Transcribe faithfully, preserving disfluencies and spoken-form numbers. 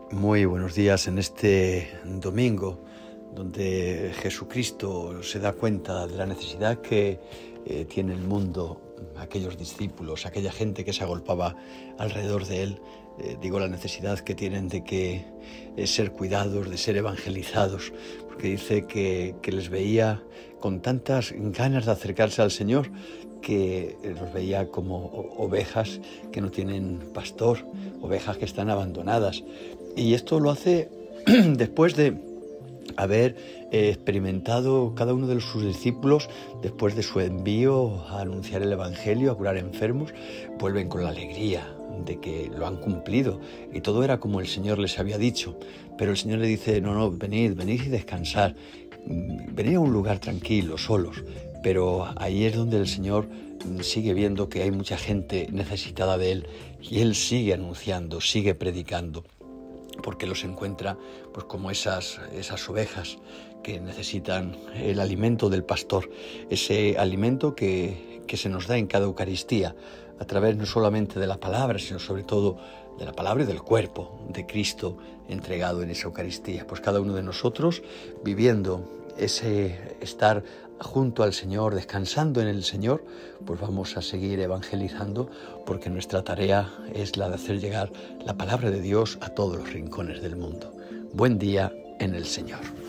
Muy buenos días en este domingo, donde Jesucristo se da cuenta de la necesidad que eh, tiene el mundo, aquellos discípulos, aquella gente que se agolpaba alrededor de él. Eh, digo, la necesidad que tienen de que eh, ser cuidados, de ser evangelizados, porque dice que, que les veía con tantas ganas de acercarse al Señor, que los veía como ovejas que no tienen pastor, ovejas que están abandonadas. Y esto lo hace después de haber eh, experimentado cada uno de sus discípulos, después de su envío a anunciar el Evangelio, a curar enfermos, vuelven con la alegría de que lo han cumplido y todo era como el Señor les había dicho. Pero el Señor le dice: no, no, venid, venid y descansar, venid a un lugar tranquilo, solos. Pero ahí es donde el Señor sigue viendo que hay mucha gente necesitada de Él y Él sigue anunciando, sigue predicando, porque los encuentra pues como esas, esas ovejas que necesitan el alimento del pastor, ese alimento que, que se nos da en cada Eucaristía, a través no solamente de la palabra, sino sobre todo de la palabra y del cuerpo de Cristo entregado en esa Eucaristía. Pues cada uno de nosotros viviendo ese estar junto al Señor, descansando en el Señor, pues vamos a seguir evangelizando, porque nuestra tarea es la de hacer llegar la palabra de Dios a todos los rincones del mundo. Buen día en el Señor.